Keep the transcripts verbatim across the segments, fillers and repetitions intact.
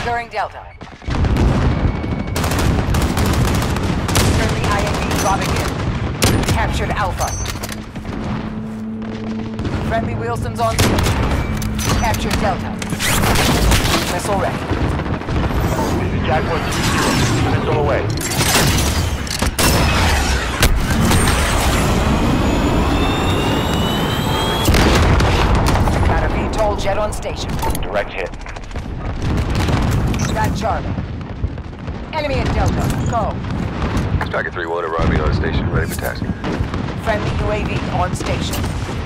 Securing Delta. Friendly I A V dropping in. Captured Alpha. Friendly Wilson's on scene. Captured Delta. Missile ready. This is Jaguar two zero. Missile away. Got a V TOL jet on station. Direct hit. Got Charlie. Enemy at Delta. Go. Target three one arriving on station, ready for tasking. Friendly U A V on station.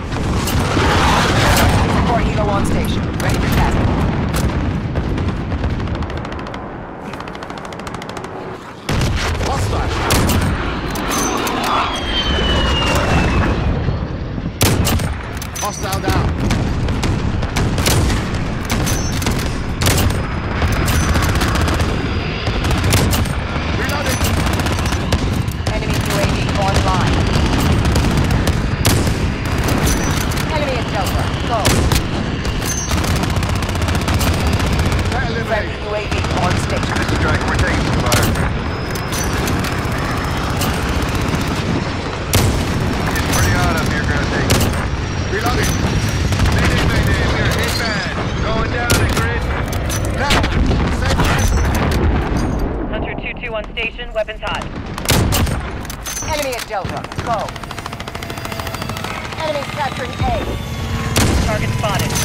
Support helo on station. Ready for tasking. Hostile. Hostile down. On station, weapons hot. Enemy at Delta. Go. Enemy capturing A. Target spotted.